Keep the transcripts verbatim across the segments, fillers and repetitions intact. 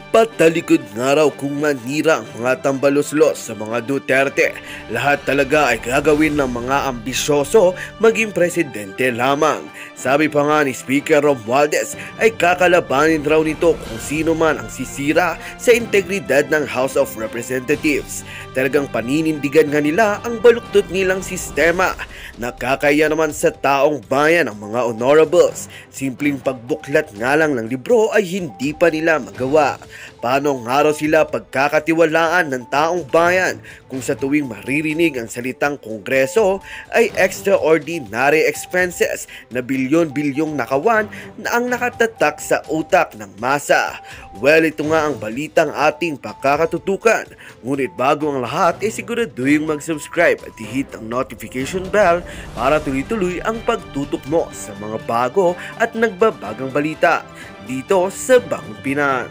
Patalikod nga raw kung manira ang mga tambaluslos sa mga Duterte. Lahat talaga ay gagawin ng mga ambisyoso maging presidente lamang. Sabi pa nga ni Speaker Romualdez ay kakalabanin raw nito kung sino man ang sisira sa integridad ng House of Representatives. Talagang paninindigan nga nila ang baluktot nilang sistema. Nakakaya naman sa taong bayan ang mga honorables. Simpleng pagbuklat nga lang ng libro ay hindi pa nila magawa. Paano nga raw sila pagkakatiwalaan ng taong bayan kung sa tuwing maririnig ang salitang Kongreso ay extraordinary expenses na bilyon-bilyong nakawan na ang nakatatak sa utak ng masa? Well, ito nga ang balitang ating pakakatutukan. Ngunit bago ang lahat, eh siguraduhin mag-subscribe at i-hit ang notification bell para tuloy-tuloy ang pagtutok mo sa mga bago at nagbabagang balita dito sa Bangon Pinas.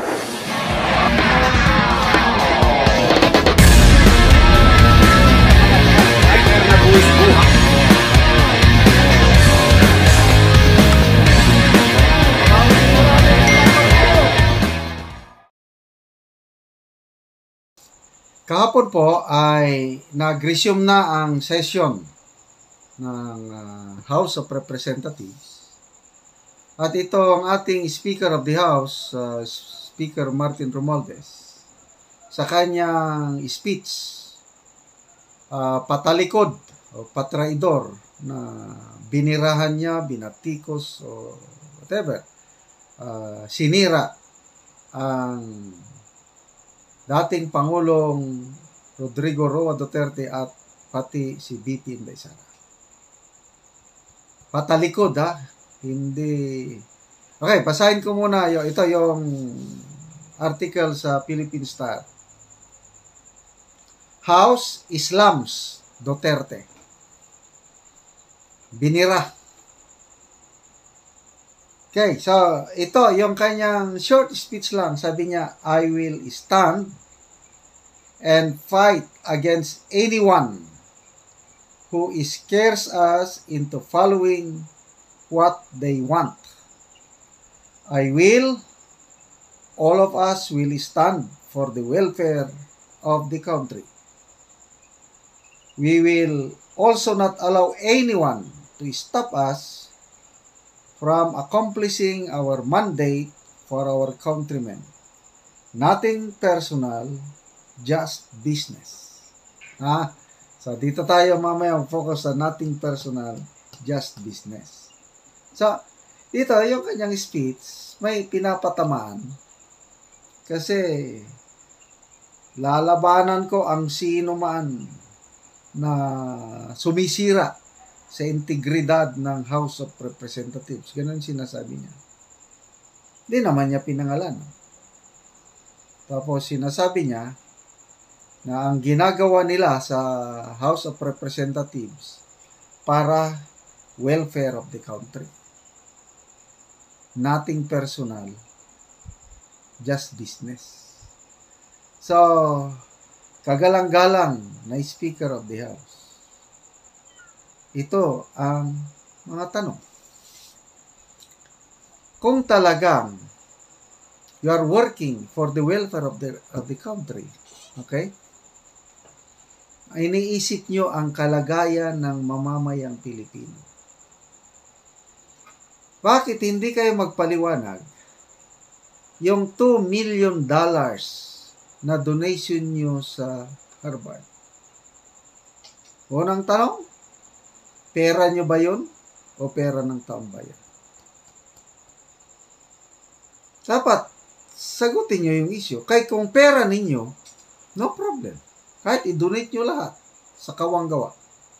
Kahapon po ay nag-resume na ang session ng uh, House of Representatives. At ito ang ating Speaker of the House, uh, Speaker Martin Romualdez, sa kanyang speech, uh, patalikod o patraidor na binirahan niya, binatikos o whatever, uh, sinira ang dating Pangulong Rodrigo Roa Duterte at pati si B P Inday Sara. Patalikod ha, hindi. Okay, basahin ko muna yo. Ito yung article sa Philippine Star. House Islams Duterte. Binira. Okay, so ito yung kanyang short speech lang. Sabi niya, I will stand and fight against anyone who scares us into following what they want. I will, all of us will stand for the welfare of the country. We will also not allow anyone to stop us from accomplishing our mandate for our countrymen. Nothing personal, just business. Ha? So, dito tayo mamaya focus sa nothing personal, just business. So, dito, yung kanyang speech, may pinapatamaan. Kasi, lalabanan ko ang sino man na sumisira sa integridad ng House of Representatives. Ganun sinasabi niya. Hindi naman niya pinangalan. Tapos sinasabi niya na ang ginagawa nila sa House of Representatives para welfare of the country. Nothing personal, just business. So, kagalang-galang na Speaker of the House. Ito ang mga tanong. Kung talagang you are working for the welfare of the, of the country, okay? Iniisip nyo ang kalagayan ng mamamayang Pilipino. Bakit hindi kayo magpaliwanag yung two million dollars na donation nyo sa Harvard? Unang tanong, pera nyo ba yun o pera ng taong bayan? Dapat sagutin nyo yung issue. Kahit kung pera ninyo, no problem. Kahit i-donate nyo lahat sa kawang-gawa.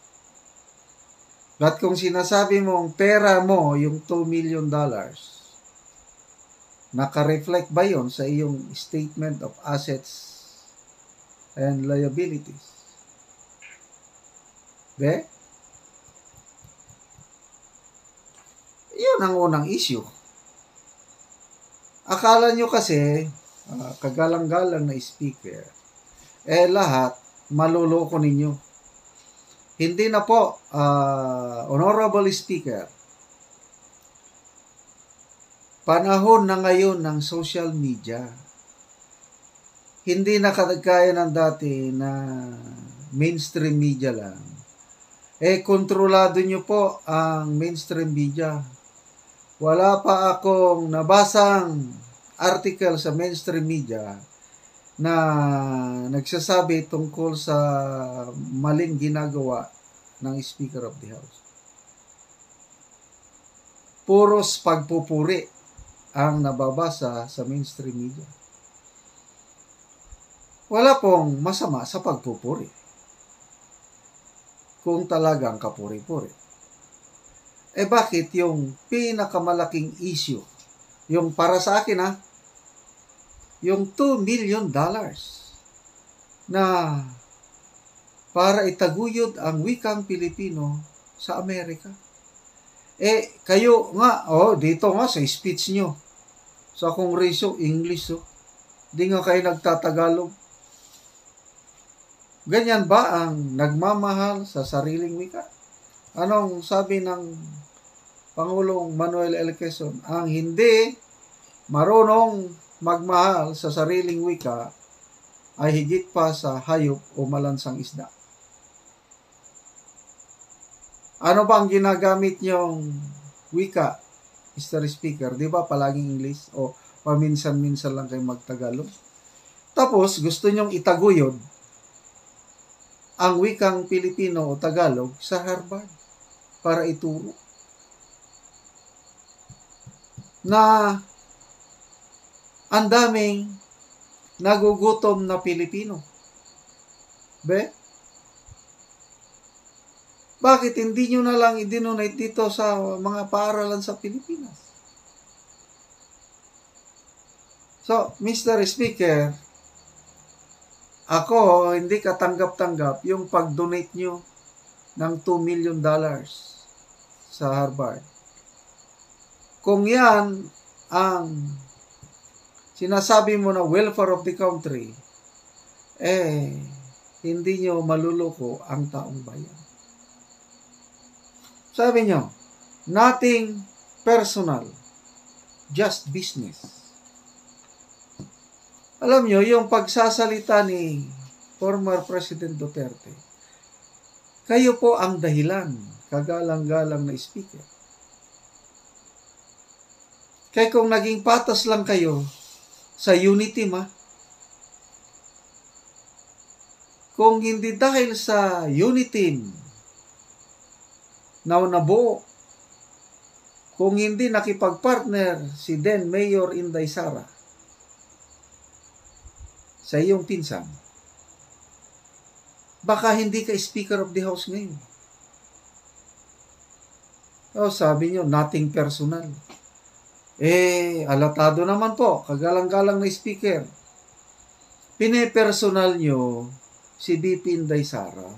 At kung sinasabi mong pera mo yung two million dollars, naka-reflect ba yun sa iyong statement of assets and liabilities? Be? Yun ang unang issue. Akala nyo kasi, uh, kagalang-galang na speaker, eh lahat, maluloko ninyo. Hindi na po, uh, Honorable Speaker, panahon na ngayon ng social media. hindi na kagaya ng dati na mainstream media lang. Eh, kontrolado nyo po ang mainstream media. Wala pa akong nabasang article sa mainstream media na nagsasabi tungkol sa maling ginagawa ng Speaker of the House. Puros pagpupuri ang nababasa sa mainstream media. Wala pong masama sa pagpupuri kung talagang kapuri-puri. Eh bakit yung pinakamalaking issue, yung para sa akin ha, yung two million dollars na para itaguyod ang wikang Pilipino sa Amerika. Eh, kayo nga, oh, dito nga sa speech nyo, sa Kongreso, English, oh, di nga kayo nagtatagalog. Ganyan ba ang nagmamahal sa sariling wika? Anong sabi ng Pangulong Manuel L. Quezon? Ang hindi marunong magmahal sa sariling wika ay higit pa sa hayop o malansang isda. Ano ba ang ginagamit niyong wika, Mister Speaker? Di ba palaging English? O paminsan-minsan lang kayo magtagalog? Tapos gusto niyong itaguyod ang wikang Pilipino o Tagalog sa Harvard para ituro na ang daming nagugutom na Pilipino. Be? Bakit hindi nyo na lang i-donate dito sa mga paaralan sa Pilipinas? So, Mister Speaker, ako, hindi katanggap-tanggap yung pag-donate nyo ng two million dollars sa Harvard. Kung yan ang sinasabi mo na welfare of the country, eh, hindi nyo maluloko ang taong bayan. Sabi nyo, nothing personal, just business. Alam nyo, yung pagsasalita ni former President Duterte, kayo po ang dahilan, kagalang-galang na speaker. Kaya kung naging patas lang kayo sa unity ma, kung hindi dahil sa unity na nabuo, kung hindi nakipag-partner si then Mayor Inday Sara sa iyong pinsan, baka hindi ka Speaker of the House ngayon. O sabi nyo, nothing personal. Eh, alatado naman po, kagalang-galang na Speaker. Pine-personal nyo si B P Inday Sara.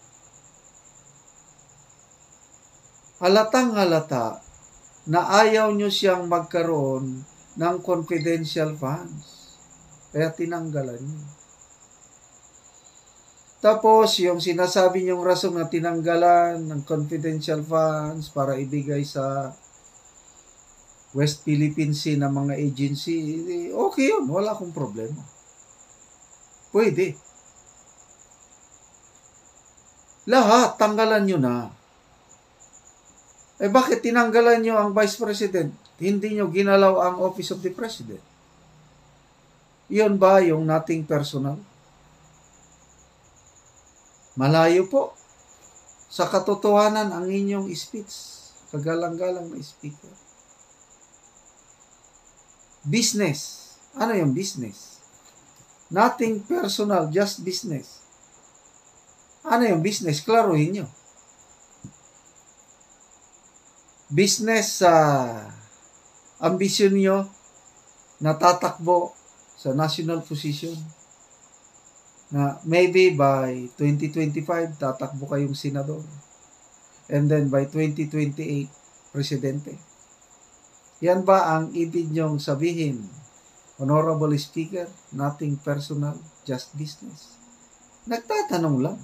Halatang halata na ayaw nyo siyang magkaroon ng confidential funds. Kaya tinanggalan niyo. Tapos, yung sinasabi niyong rason na tinanggalan ng confidential funds para ibigay sa West Philippine Sea ng mga agency, okay yun. Wala akong problema. Pwede. Lahat, tanggalan niyo na. Eh, bakit tinanggalan niyo ang Vice President? Hindi niyo ginalaw ang Office of the President. Iyon ba yung nothing personal? Malayo po sa katotohanan ang inyong speech, kagalang-galang na speaker. Business. Ano yung business? Nothing personal, just business. Ano yung business? Klaruhin nyo. Business sa uh, ambisyon nyo na tatakbo sa national position na maybe by twenty twenty-five tatakbo kayong senador and then by twenty twenty-eight presidente. Yan ba ang ibig nyong sabihin, Honorable Speaker? Nothing personal, just business. Nagtatanong lang.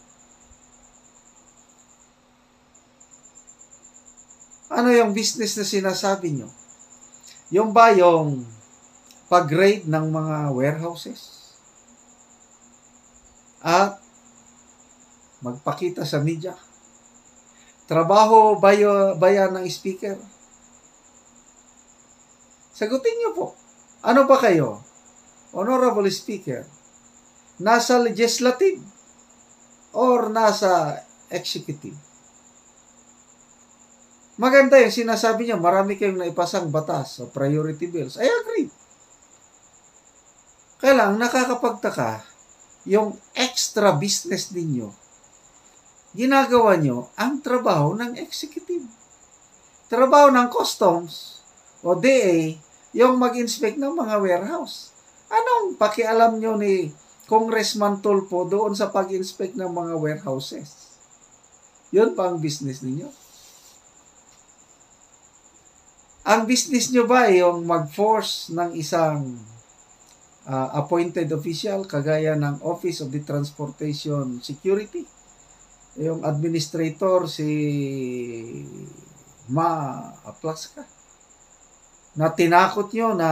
Ano yung business na sinasabi nyo? Yung ba yung pag-grade ng mga warehouses? at magpakita sa media. Trabaho ba, y- ba yan ng speaker? Sagutin niyo po. Ano ba kayo? Honorable Speaker, nasa legislative or nasa executive? Maganda yung sinasabi niya, marami kayong naipasang batas o priority bills. I agree. Kaya lang, nakakapagtaka, yung extra business ninyo, ginagawa nyo ang trabaho ng executive. Trabaho ng customs o D A, yung mag-inspect ng mga warehouse. Anong pakialam nyo ni Congressman Tulfo doon sa pag-inspect ng mga warehouses? Yun pa ang business ninyo. Ang business nyo ba ay yung mag-force ng isang uh, appointed official kagaya ng Office of the Transportation Security? Yung administrator si Ma Aplaska na tinakot nyo na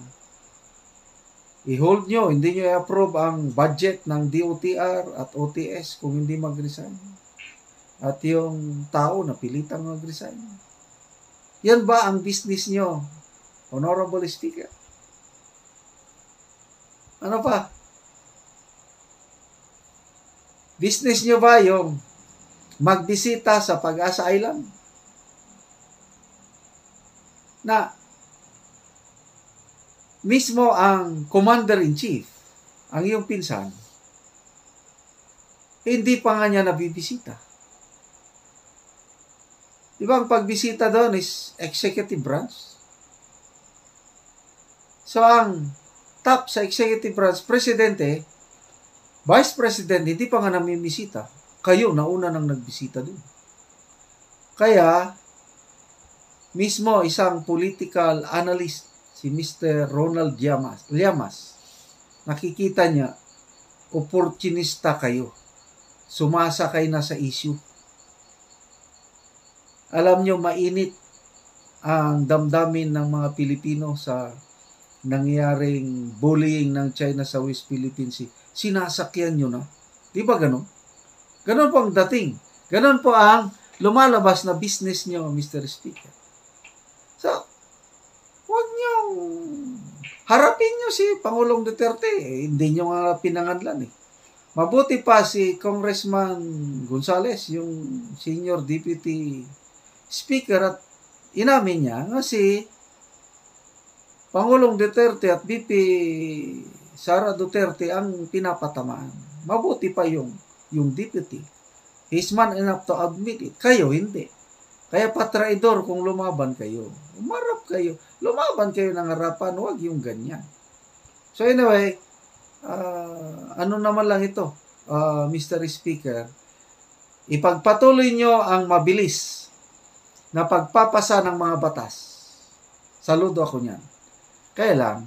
i-hold nyo, hindi nyo i-approve ang budget ng D O T R at O T S kung hindi mag-resign. At yung tao na pilitang mag-resign. Yan ba ang business nyo, Honorable Speaker? Ano pa? Business nyo ba yung magbisita sa Pag-asa Island? Na mismo ang Commander-in-Chief, ang iyong pinsan, hindi pa nga niya nabibisita. Di ba ang pagbisita doon is executive branch? So ang top sa executive branch, presidente, vice president, hindi pa nga namimisita. Kayo, nauna nang nagbisita doon. Kaya, mismo isang political analyst, si Mister Ronald Llamas, Llamas, nakikita niya, opportunista kayo. Sumasakay na sa issue. Alam nyo, mainit ang damdamin ng mga Pilipino sa nangyaring bullying ng China sa West Philippine Sea. Sinasakyan nyo na. Di ba ganun? Ganun po ang dating. Ganun po ang lumalabas na business nyo, Mister Speaker. So, huwag nyo harapin nyo si Pangulong Duterte. Eh, hindi nyo nga pinanganlan eh. Mabuti pa si Congressman Gonzales, yung Senior Deputy Speaker, at inamin niya nga si Pangulong Duterte at V P Sara Duterte ang pinapatamaan. Mabuti pa yung, yung deputy. He's man enough to admit it. Kayo, hindi. Kaya patraidor kung lumaban kayo. Umarap kayo. Lumaban kayo ng harapan, huwag yung ganyan. So anyway, uh, ano naman lang ito, uh, Mister Speaker, ipagpatuloy nyo ang mabilis na pagpapasa ng mga batas. Saludo ako niyan. Kaya lang,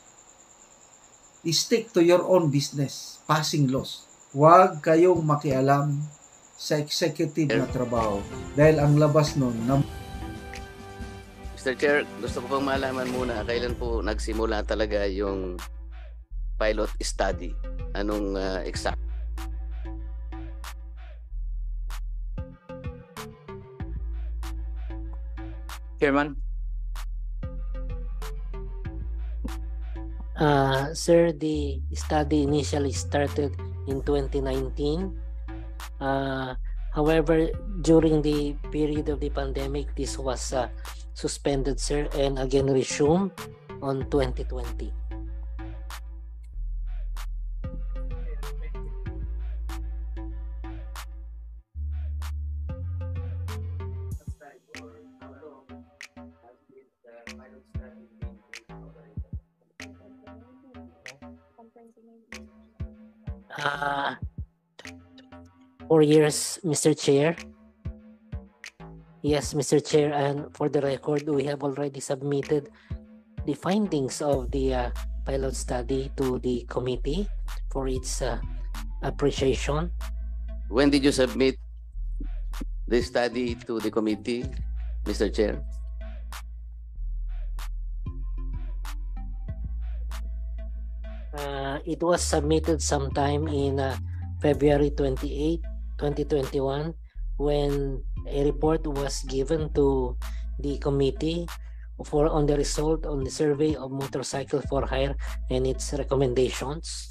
stick to your own business, passing laws. Huwag kayong makialam sa executive na trabaho dahil ang labas nun na... Mister Chair, gusto ko pang malaman muna kailan po nagsimula talaga yung pilot study. Anong uh, exact? Chairman. Uh, sir, the study initially started in twenty nineteen. Uh, however, during the period of the pandemic, this was uh, suspended, sir, and again resumed on twenty twenty. Uh, four years, Mister Chair. Yes, Mister Chair, and for the record, we have already submitted the findings of the uh, pilot study to the committee for its uh, appreciation. When did you submit the study to the committee, Mister Chair? Uh, it was submitted sometime in uh, February twenty-eighth, twenty twenty-one, when a report was given to the committee for on the result on the survey of motorcycle for hire and its recommendations.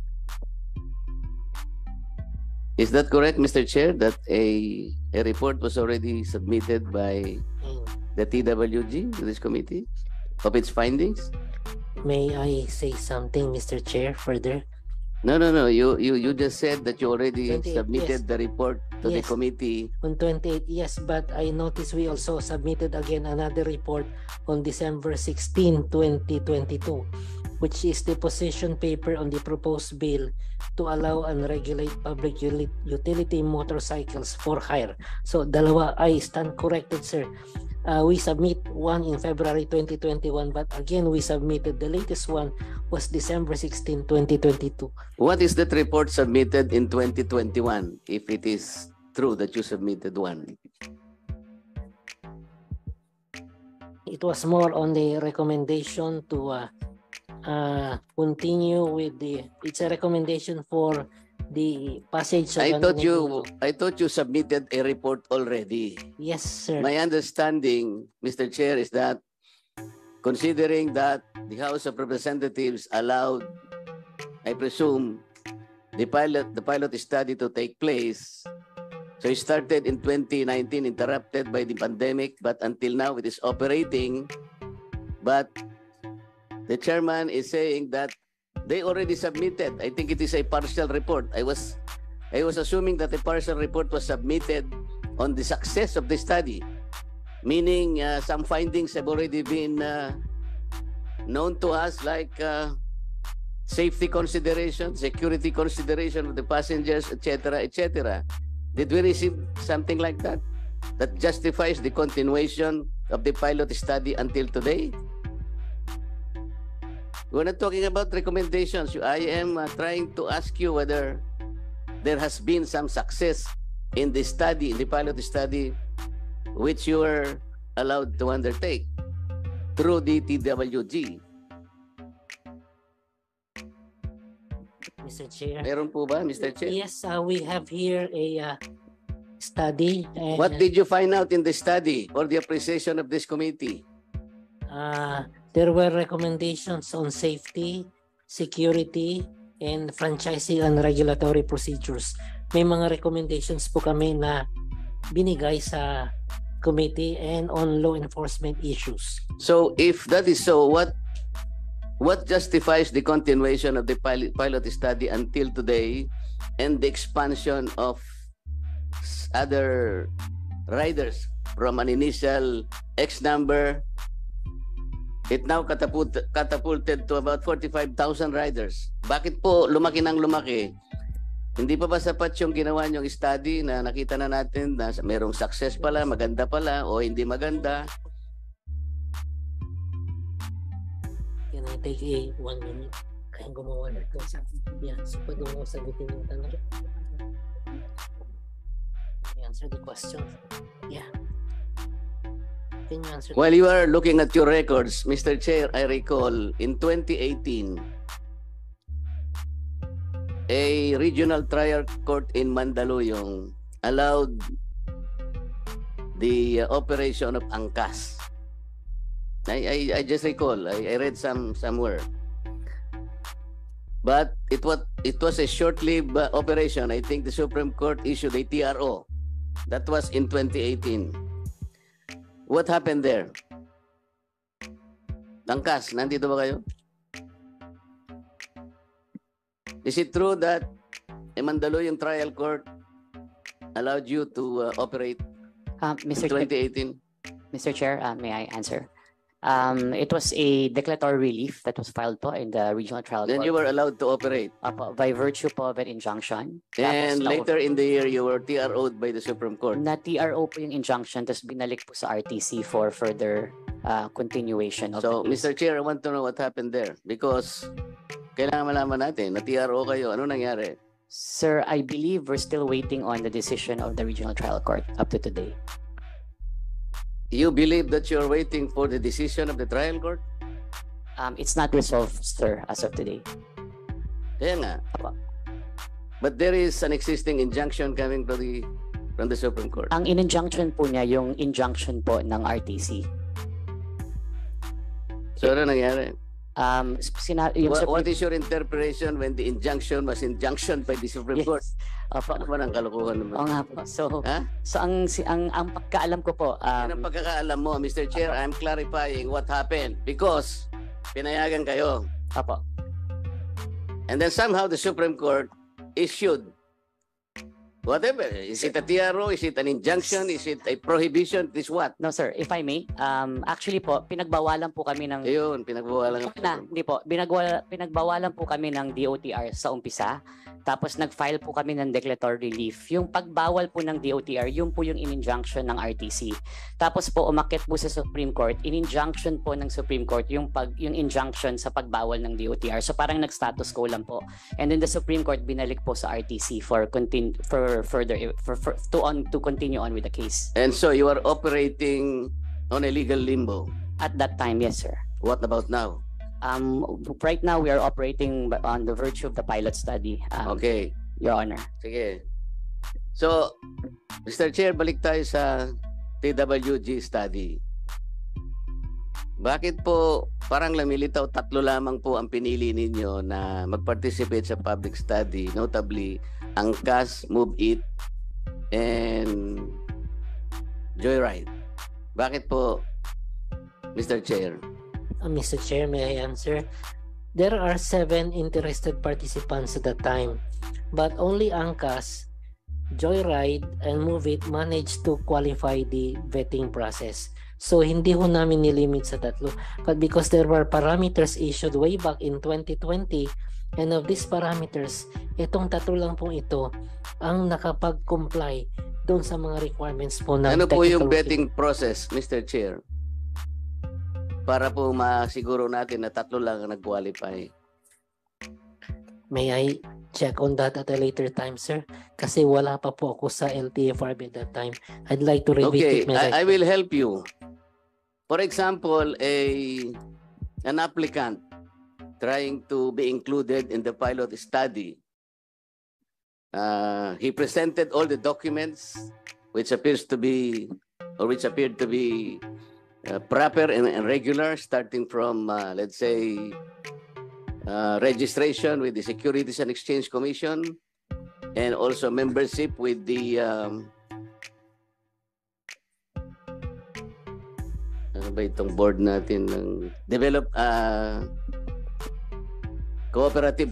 Is that correct, Mister Chair, that a, a report was already submitted by Mm. the T W G to this committee of its findings? May I say something, Mister Chair, further? No, no, no. You you, you just said that you already twenty-eight, submitted the report to the Yes. committee. On twenty-eighth, yes, but I noticed we also submitted again another report on December sixteenth, twenty twenty-two, which is the position paper on the proposed bill to allow and regulate public uli- utility motorcycles for hire. So, dalawa, I stand corrected, sir. Uh, we submit one in February twenty twenty-one, but again, we submitted the latest one was December sixteenth, twenty twenty-two. What is that report submitted in twenty twenty-one, if it is true that you submitted one? It was more on the recommendation to uh, uh, continue with the, it's a recommendation for the passage of I an thought you enabling- I thought you submitted a report already. Yes, sir. My understanding, Mister Chair, is that considering that the House of Representatives allowed, I presume, the pilot the pilot study to take place. So it started in twenty nineteen, interrupted by the pandemic, but until now it is operating. But the chairman is saying that they already submitted. I think it is a partial report. I was I was assuming that the partial report was submitted on the success of the study, meaning uh, some findings have already been uh, known to us, like uh, safety consideration, security consideration of the passengers, et cetera, et cetera. Did we receive something like that that justifies the continuation of the pilot study until today? We're not talking about recommendations. I am uh, trying to ask you whether there has been some success in the study, in the pilot study, which you were allowed to undertake through the T W G. Mister Chair. Meron po ba, Mister Chair? Yes, uh, we have here a uh, study. And, What did you find out in the study or the appreciation of this committee? uh, there were recommendations on safety, security, and franchising and regulatory procedures. May mga recommendations po kami na binigay sa committee and on law enforcement issues. So if that is so, what what justifies the continuation of the pilot, pilot study until today and the expansion of s- other riders from an initial X number? It now catapult, catapulted to about forty-five thousand riders. Bakit po lumaki ng lumaki? Hindi pa ba sapat yung ginawa niyong study na nakita na natin na merong success pala, maganda pala, o hindi maganda? Can I take a one minute? Kaya gumawa na ito. Yeah, so pwede mo sagutin yung tanong. Can you answer the question? Yeah. Can you answer the While you are looking at your records, Mister Chair, I recall in twenty eighteen, a regional trial court in Mandaluyong allowed the uh, operation of angkas. I, I, I just recall, I, I read some somewhere. But it was it was a short-lived uh, operation. I think the Supreme Court issued a T R O. That was in twenty eighteen. What happened there? Angkas, nandito ba kayo? Is it true that a Mandaluyong trial court allowed you to uh, operate Um, in Mister twenty eighteen? Mister Chair, uh, may I answer? Um, it was a declaratory relief that was filed po in the regional trial Then court you were allowed to operate. Apo, by virtue po of an injunction. And Tapos na- later in the year, you were T R O'd by the Supreme Court. na T R O po yung injunction, tapos binalik po sa R T C for further uh, continuation of So, the case. Mister Chair, I want to know what happened there. Because kailangan malaman natin na T R O kayo. Ano nangyari? Sir, I believe we're still waiting on the decision of the regional trial court up to today. You believe that you're waiting for the decision of the trial court? Um, it's not resolved, sir, as of today. Kaya nga. Apo. But there is an existing injunction coming from the from the Supreme Court. Ang in-injunction po niya, yung injunction po ng R T C. So ano nangyari? Um, sina- yung What, Supreme- what is your interpretation when the injunction was injunction by the Supreme Yes. Court? Opo. Ano ba ng kalokohan naman? Oo nga po. So, Ha? so ang, si, ang, ang pagkaalam ko po, Yan ang um, pagkakaalam mo, Mister Chair, I'm clarifying what happened because pinayagan kayo. opo. And then somehow the Supreme Court issued whatever. Is it a T R O? Is it an injunction? Is it a prohibition? This what? No sir, if I may, um, actually po, pinagbawalan po kami ng Ayun, pinagbawalan ka. na, hindi po, binagwala, pinagbawalan po kami ng D O T R sa umpisa. Tapos nag-file po kami ng declaratory relief. Yung pagbawal po ng D O T R, yun po yung in-injunction ng R T C. Tapos po umakyat po sa Supreme Court, in-injunction po ng Supreme Court yung pag yung injunction sa pagbawal ng D O T R. So parang nag-status quo lang po. And then the Supreme Court binalik po sa R T C for continue for further for, for to on to continue on with the case. And so you are operating on a legal limbo. At that time, yes sir. What about now? Um, right now we are operating on the virtue of the pilot study. Um, Okay. Your Honor. Sige. So, Mister Chair, balik tayo sa T W G study. Bakit po parang lumilitaw tatlo lamang po ang pinili ninyo na mag-participate sa public study, notably Angkas, Move It, and Joyride? Bakit po, Mister Chair? Uh, Mister Chair, may I answer? There are seven interested participants at the time, but only Angkas, Joyride, and Move It managed to qualify the vetting process. So, hindi ho namin nilimit sa tatlo. But because there were parameters issued way back in twenty twenty, and of these parameters, itong tatlo lang pong ito ang nakapag-comply doon sa mga requirements po ng Ano po yung technical vetting process, Mister Chair? Para po masiguro natin na tatlo lang ang nag-qualify. May I check on that at a later time, sir? Kasi wala pa po ako sa L T F R B at that time. I'd like to Okay, revisit my I, I will help you. For example, a an applicant trying to be included in the pilot study. Uh, he presented all the documents which appears to be or which appeared to be uh, proper and, and regular, starting from uh, let's say uh, registration with the Securities and Exchange Commission, and also membership with the um, ano ba itong board natin ng develop uh, cooperative.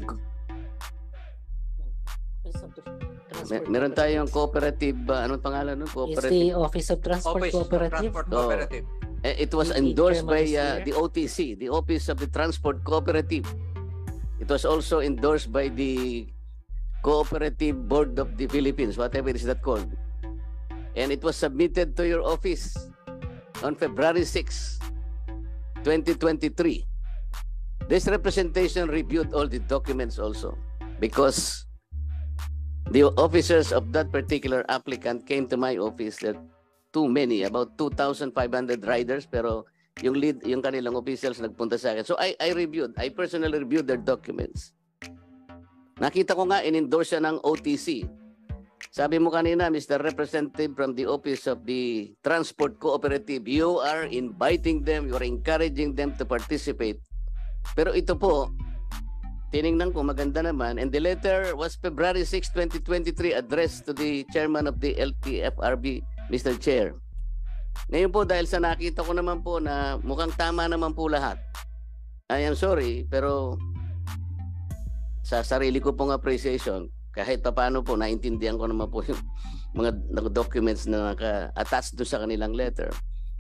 Mer- meron tayong cooperative, uh, anong pangalan nun? It's Cooperative. the Office of Transport Office of Cooperative. Transport Oh. Cooperative. Eh, It was The endorsed chairman by is uh, here. the O T C, the Office of the Transport Cooperative. It was also endorsed by the Cooperative Board of the Philippines, whatever is that called. And it was submitted to your office on February sixth, twenty twenty-three. This representation reviewed all the documents also because the officers of that particular applicant came to my office. There are too many, about two thousand five hundred riders, pero yung lead, yung kanilang officials nagpunta sa akin. So I, I reviewed, I personally reviewed their documents. Nakita ko nga, in-endorse siya ng O T C. Sabi mo kanina, Mister Representative from the Office of the Transport Cooperative, you are inviting them, you are encouraging them to participate. Pero ito po, tiningnan ko maganda naman, and the letter was February sixth, twenty twenty-three, addressed to the chairman of the L T F R B, Mister Chair. Ngayon po, dahil sa nakita ko naman po na mukhang tama naman po lahat, I am sorry, pero sa sarili ko pong appreciation, kahit pa paano po, naintindihan ko naman po yung mga documents na naka-attached doon sa kanilang letter.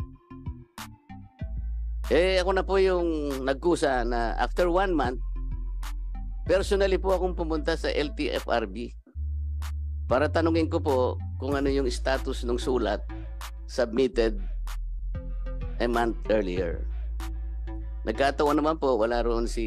Eh, ako na po yung nagkusa na after one month, personally po akong pumunta sa L T F R B para tanungin ko po kung ano yung status ng sulat submitted a month earlier. Nagkataon naman po, wala roon si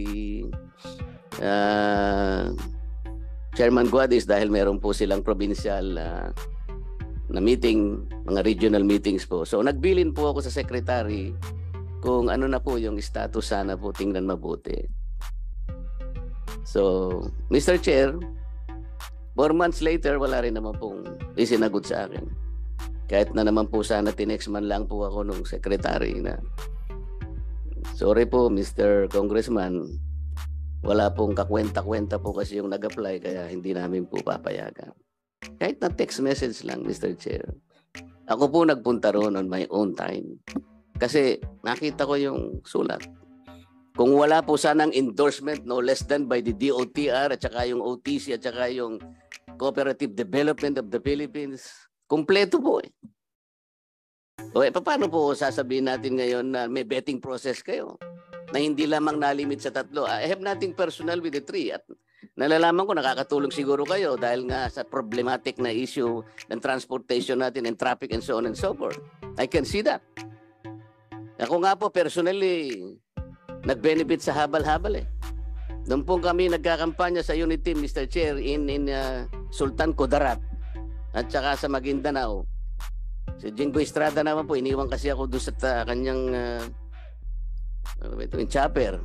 uh, Chairman Guadis dahil meron po silang provincial uh, na meeting, mga regional meetings po. So nagbilin po ako sa secretary kung ano na po yung status, sana po tingnan mabuti. So, Mister Chair, Four months later, wala rin naman pong isinagot sa akin. Kahit na naman po sana tinext man lang po ako nung secretary na, sorry po, Mister Congressman, wala pong kakwenta-kwenta po kasi yung nag-apply kaya hindi namin po papayagan. Kahit na text message lang, Mister Chair. Ako po nagpunta roon on my own time. Kasi nakita ko yung sulat. Kung wala po sanang endorsement no less than by the D O T R at saka yung O T C at saka yung Cooperative Development of the Philippines, kumpleto po eh. O eh, paano po sasabihin natin ngayon na may vetting process kayo na hindi lamang nalimit sa tatlo? I have nothing personal with the three at nalalaman ko nakakatulong siguro kayo dahil nga sa problematic na issue ng transportation natin and traffic and so on and so forth. I can see that. Ako nga po personally nag-benefit sa habal-habal eh. Doon po kami nagkakampanya sa Unity, Mister Chair, in, in uh, Sultan Kudarat at saka sa Maguindanao. Si Jingo Estrada naman po, iniwan kasi ako doon sa uh, kanyang uh, ano ba ito, yung chopper.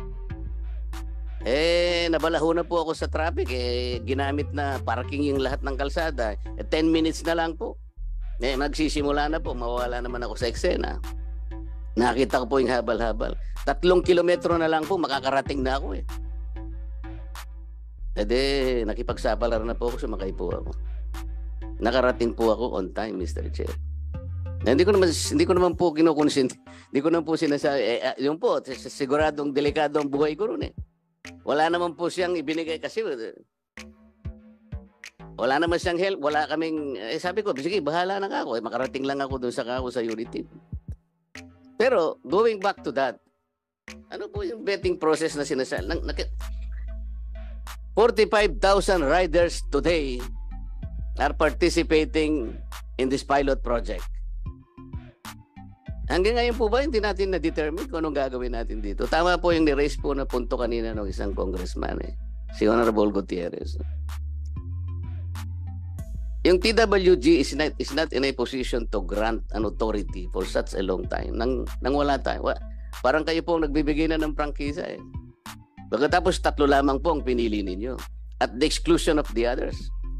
Eh, nabalaho na po ako sa traffic. Eh, ginamit na parking yung lahat ng kalsada. Eh, ten minutes na lang po. Eh, magsisimula na po, mawala naman ako sa eksena. Nakita ko po yung habal-habal. Tatlong kilometro na lang po, makakarating na ako eh. E de, nakipagsapalaran na po ako, sumakay po ako. Nakarating po ako on time, Mister Chair. Na, hindi ko naman hindi ko naman po kinukonsinti. Hindi ko naman po sinasabi eh, yung po, siguradong delikado ang buhay ko ron eh. Wala naman po siyang ibinigay kasi wala naman siyang help, wala kaming eh, sabi ko, sige, bahala na ako. Eh, makarating lang ako doon sa kako sa Unity. Pero going back to that, ano po yung vetting process na sinasabi? forty-five thousand riders today are participating in this pilot project. Hanggang ngayon po ba hindi natin na-determine kung anong gagawin natin dito? Tama po yung ni-raise po na punto kanina ng isang congressman eh, si Honorable Gutierrez. Yung T W G is not, is not in a position to grant an authority for such a long time. Nang, nang wala tayo. Parang kayo po nagbibigay na ng prangkisa eh. Pagkatapos tatlo lamang po ang pinili ninyo. At the exclusion of the others.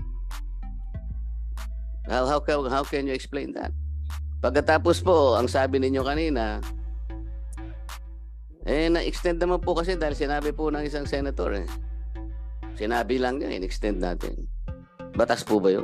How, how, how can you explain that? Pagkatapos po, ang sabi ninyo kanina, eh, na-extend naman po kasi dahil sinabi po ng isang senator eh. Sinabi lang niya, in-extend natin. Batas po ba yun?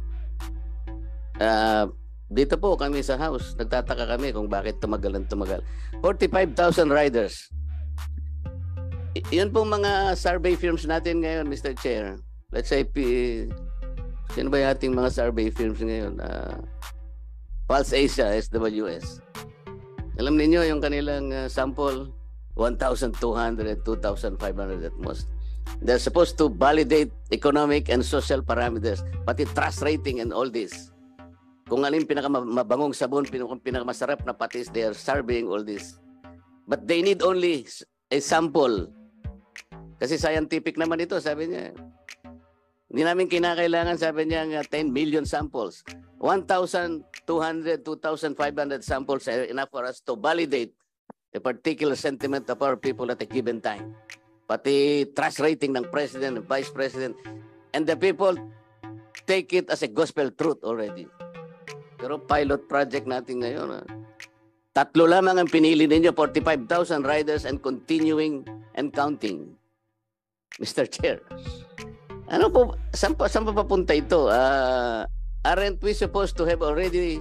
Uh, dito po kami sa house, nagtataka kami kung bakit tumagal ang tumagal. forty-five thousand riders. I yun pong mga survey firms natin ngayon, Mister Chair. Let's say, P sino ba yung ating mga survey firms ngayon? Uh, Pulse Asia, S W S. Alam niyo yung kanilang uh, sample, one thousand two hundred, two thousand five hundred at most. They're supposed to validate economic and social parameters, pati trust rating and all this. Kung alin pinakamabangong sabon, pinakamasarap na patis, they are surveying all this. But they need only a sample. Kasi scientific naman ito, sabi niya. Hindi namin kinakailangan, sabi niya, ten million samples. one thousand two hundred, two thousand five hundred samples are enough for us to validate a particular sentiment of our people at a given time. Pati trust rating ng president and vice president. And the people take it as a gospel truth already. Pero pilot project natin ngayon, ha? Tatlo lamang ang pinili ninyo, forty-five thousand riders and continuing and counting. Mister Chair, ano po, saan pa, saan pa papunta ito? Uh, aren't we supposed to have already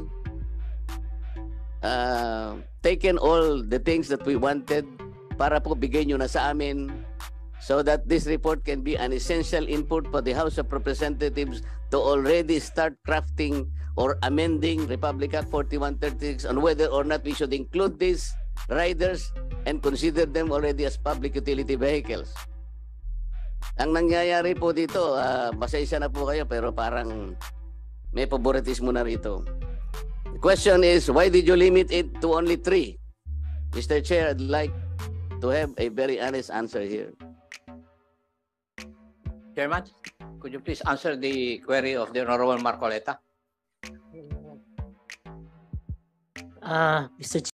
uh, taken all the things that we wanted para po bigay nyo na sa amin so that this report can be an essential input for the House of Representatives to already start crafting or amending Republic Act forty-one thirty-six on whether or not we should include these riders and consider them already as public utility vehicles. Ang nangyayari po dito, uh, pasensya na po kayo pero parang may favoritismo na rito. The question is, why did you limit it to only three? Mister Chair, I'd like to have a very honest answer here. Chairman, could you please answer the query of the Honorable Marcoleta? Uh, Mister